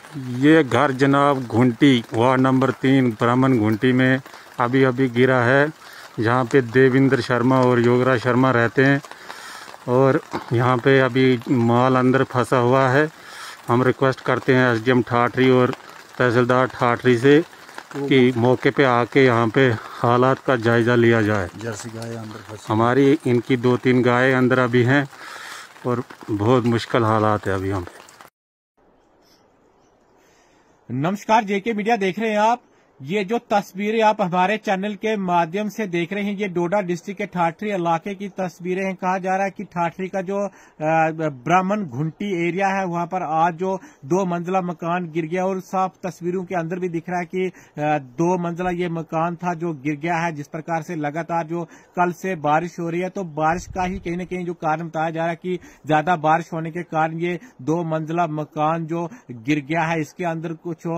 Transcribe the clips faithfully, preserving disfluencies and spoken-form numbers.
ये घर जनाब घुंटी वार्ड नंबर तीन ब्राह्मण घुंटी में अभी अभी गिरा है। यहाँ पे देवेंद्र शर्मा और योगराज शर्मा रहते हैं और यहाँ पे अभी माल अंदर फंसा हुआ है। हम रिक्वेस्ट करते हैं एसडीएम ठाठरी और तहसीलदार ठाठरी से कि मौके पे आके यहाँ पे हालात का जायज़ा लिया जाए। जर्सी गाय अंदर फंसी, हमारी इनकी दो तीन गायें अंदर अभी हैं और बहुत मुश्किल हालात है अभी यहाँ पे। नमस्कार, जेके मीडिया देख रहे हैं आप। ये जो तस्वीरें आप हमारे चैनल के माध्यम से देख रहे हैं, ये डोडा डिस्ट्रिक्ट के ठाठरी इलाके की तस्वीरें हैं। कहा जा रहा है कि ठाठरी का जो ब्राह्मण घुंटी एरिया है, वहां पर आज जो दो मंजिला मकान गिर गया और साफ तस्वीरों के अंदर भी दिख रहा है कि दो मंजिला ये मकान था जो गिर गया है। जिस प्रकार से लगातार जो कल से बारिश हो रही है, तो बारिश का ही कहीं ना कहीं जो कारण बताया जा रहा है कि ज्यादा बारिश होने के कारण ये दो मंजिला मकान जो गिर गया है, इसके अंदर कुछ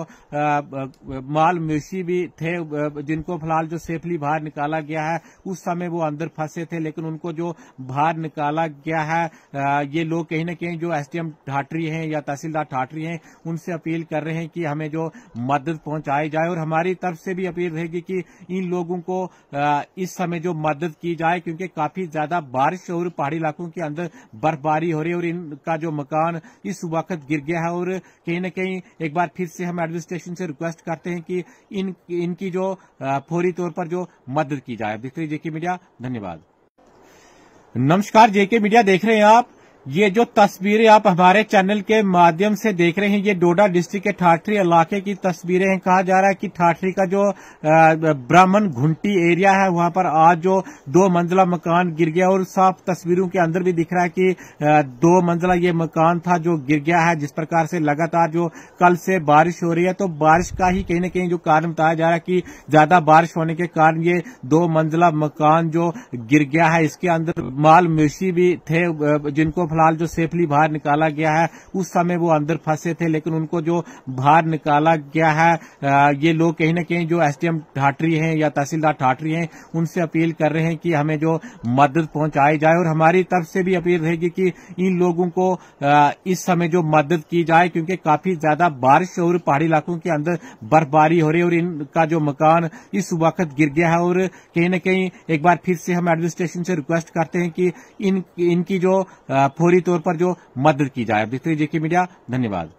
माल भी थे जिनको फिलहाल जो सेफली बाहर निकाला गया है। उस समय वो अंदर फंसे थे, लेकिन उनको जो बाहर निकाला गया है, ये लोग कहीं ना कहीं जो एसडीएम ठाठरी हैं या तहसीलदार ठाठरी हैं, उनसे अपील कर रहे हैं कि हमें जो मदद पहुंचाई जाए। और हमारी तरफ से भी अपील रहेगी कि इन लोगों को इस समय जो मदद की जाए, क्योंकि काफी ज्यादा बारिश और पहाड़ी इलाकों के अंदर बर्फबारी हो रही है और इनका जो मकान इस वक्त गिर गया है। और कहीं ना कहीं एक बार फिर से हम एडमिनिस्ट्रेशन से रिक्वेस्ट करते हैं कि इन इनकी जो फौरी तौर पर जो मदद की जाए। देखते रहिए जेके मीडिया, धन्यवाद। नमस्कार, जेके मीडिया देख रहे हैं आप। ये जो तस्वीरें आप हमारे चैनल के माध्यम से देख रहे हैं, ये डोडा डिस्ट्रिक्ट के ठाठरी इलाके की तस्वीरें हैं। कहा जा रहा है कि ठाठरी का जो ब्राह्मण घुंटी एरिया है, वहां पर आज जो दो मंजिला मकान गिर गया और साफ तस्वीरों के अंदर भी दिख रहा है कि दो मंजिला ये मकान था जो गिर गया है। जिस प्रकार से लगातार जो कल से बारिश हो रही है, तो बारिश का ही कहीं ना कहीं जो कारण बताया जा रहा है कि ज्यादा बारिश होने के कारण ये दो मंजिला मकान जो गिर गया है, इसके अंदर माल मवेशी भी थे जिनको फिलहाल जो सेफली बाहर निकाला गया है। उस समय वो अंदर फंसे थे, लेकिन उनको जो बाहर निकाला गया है, ये लोग कहीं ना कहीं जो एसडीएम ठाठरी हैं या तहसीलदार ठाठरी हैं, उनसे अपील कर रहे हैं कि हमें जो मदद पहुंचाई जाए। और हमारी तरफ से भी अपील रहेगी कि इन लोगों को इस समय जो मदद की जाए, क्योंकि काफी ज्यादा बारिश और पहाड़ी इलाकों के अंदर बर्फबारी हो रही है और इनका जो मकान इस वक्त गिर गया है। और कहीं ना कहीं एक बार फिर से हम एडमिनिस्ट्रेशन से रिक्वेस्ट करते हैं कि इन इनकी जो फौरी तौर पर जो मदद की जाए। देखते रहिए जेके मीडिया, धन्यवाद।